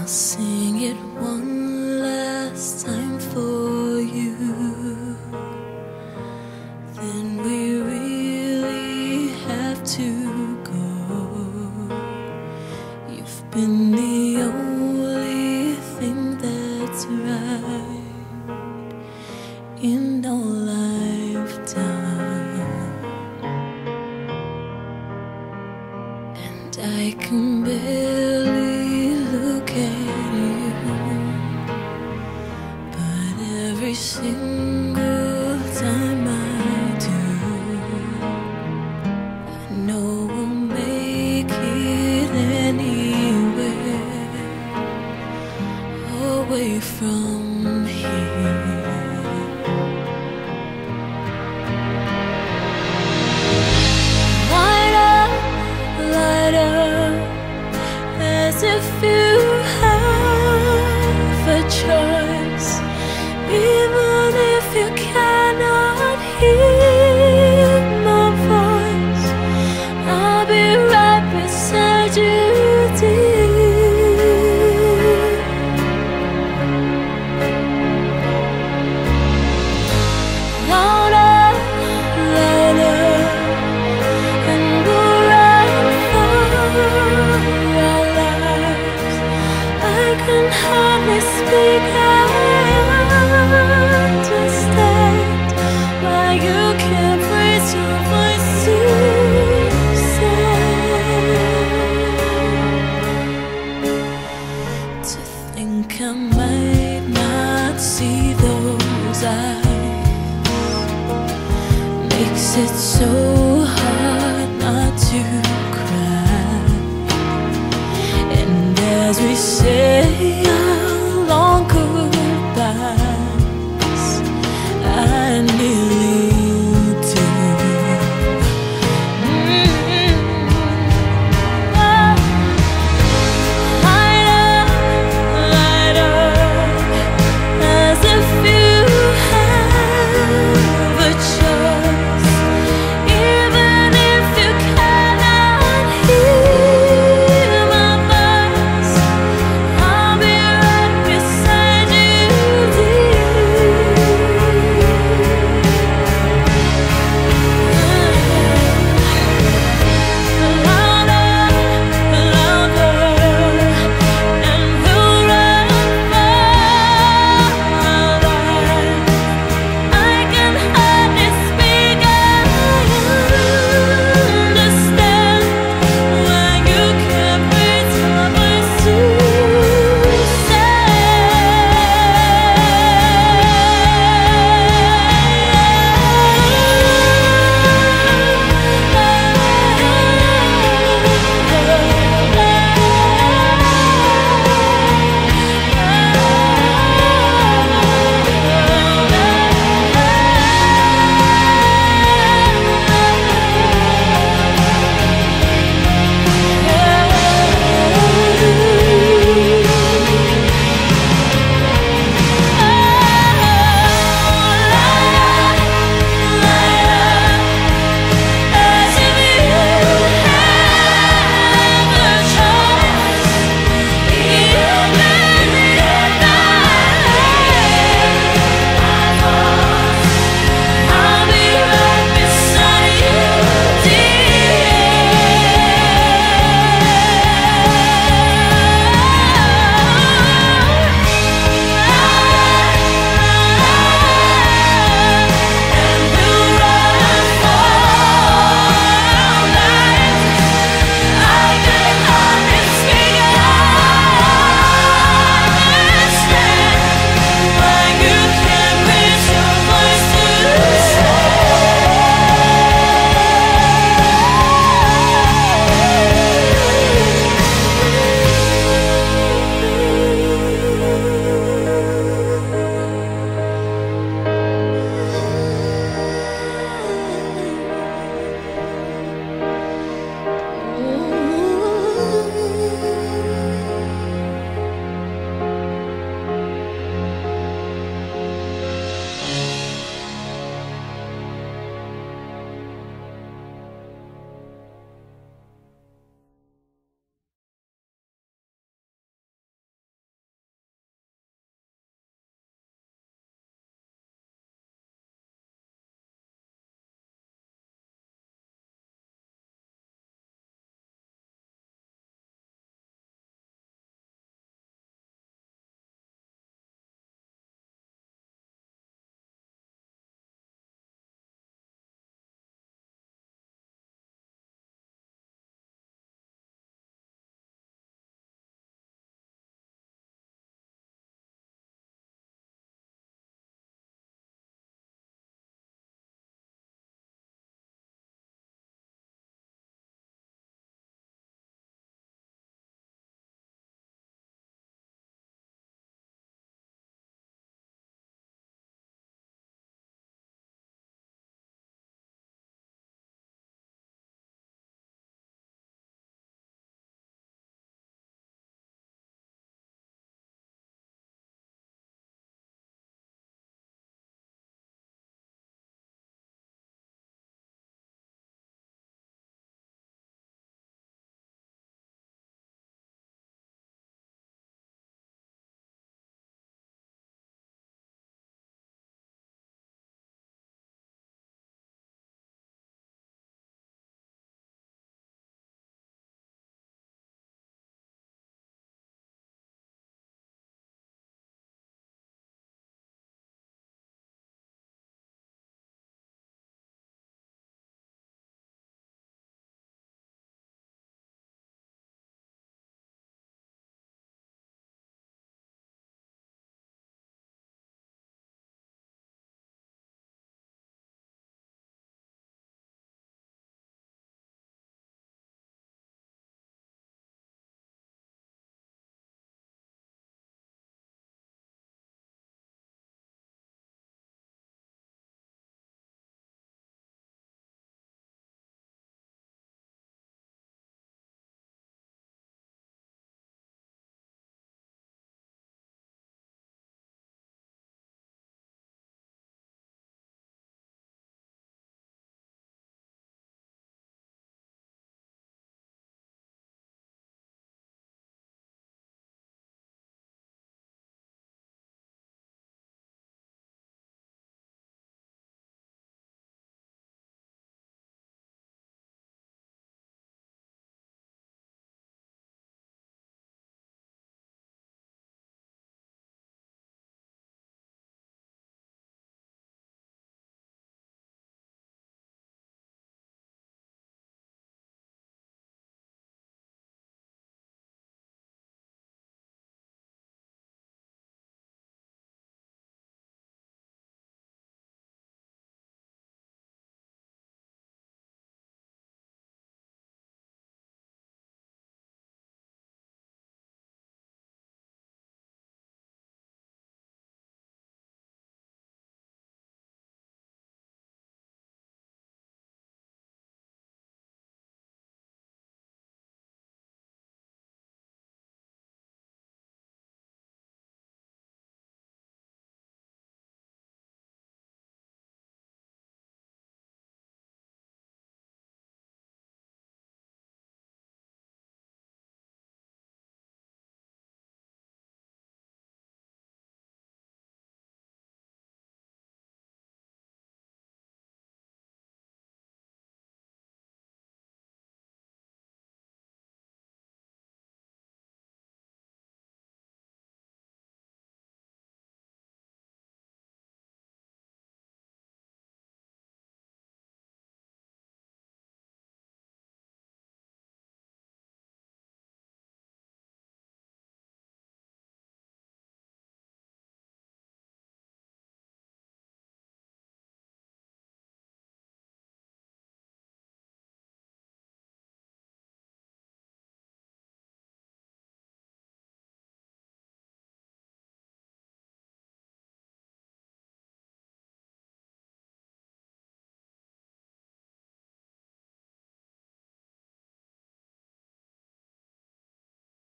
I'll sing it one last time for you. Then we really have to go. You've been the only thing that's right in our lifetime, and I can barely look at you, but every single time I do, I know we'll make it anywhere away from here. Light up, as if you have a choice, even if you cannot hear my voice. I'll be right beside you, dear. Louder, louder, and we'll run for our lives. I can hardly speak, I understand why you can't raise your voice to say. To think I might not see those eyes makes it so hard not to cry. And as we say